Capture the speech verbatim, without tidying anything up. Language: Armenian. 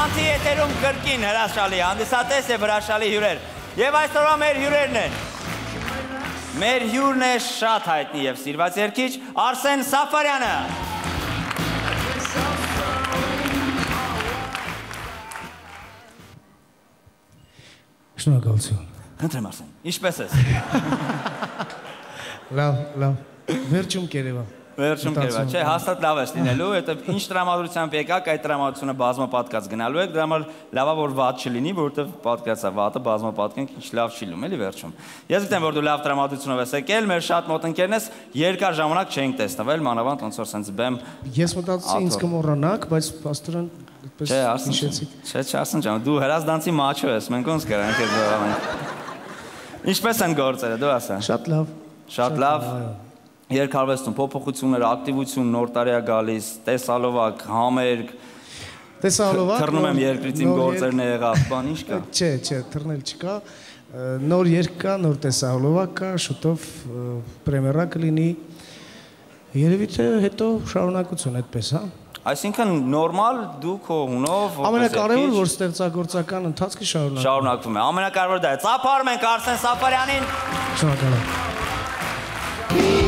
Առանցի եթերում կրկին հրաշալի հանդիսատես է վրաշալի հյուրեր։ Եվ այսօրվա մեր հյուրերն են։ Մեր հյուրն է շատ հայտնի և սիրված երգիչ Արսեն Սաֆարյանը։ Շնորհակալություն։ Խնդրեմ Արսեն, ինչպես ես։ Լավ, լավ։ Վերջում կերևա։ Վերջում կերևա, չէ, հաստատ լավ ես լինելու, հետո ինչ տրամադրությամբ եկաք, այդ տրամադրությունը բազմապատկած գնալու եք, դրա համար լավա որ վատ չլինի, որովհետև պատկացա վատը բազմապատկենք, ինչ լավ չի լինում, էլի վերջում։ Ես գիտեմ, որ դու լավ տրամադրությունով ես եկել, մեր շատ մոտ ընկերն ես, երկար ժամանակ չենք տեսնվել, մանավանդ ոնց որ սենց բեմ։ Ես մտածեցի ինձ կմոռանաք, բայց աստորեն այդպես հիշեցիք։ Չէ, չէ, Արսեն ջան, դու հրազդանցի մաչո ես, մենք ոնց կրանք ես զորանանք։ Ինչպես են գործերը, դու ասա։ Շատ լավ։ Շատ լավ։ Երկարվեստում փոփոխություններ, ակտիվություն, նոր տարի է գալիս, տեսալովակ, համերգ։ Տեսալովակ։ Թռնում եմ երկրից իմ գործերն է եղավ, բան ինչ կա։ Չէ, չէ, թռնել չկա։ Նոր երգ կա, նոր տեսալովակ կա, շուտով պրեմիերա կլինի։ Երևի թե հետո շարունակություն այդպես, հա։ Այսինքն նորմալ դու քո հունով ամենակարևորը որ ստեղծագործական ընթացքը շարունակվում է։ Շարունակվում է։ Ամենակարևորը դա է։ Ծափարում ենք Արսեն Սաֆարյանին։ Շնորհակալ եմ։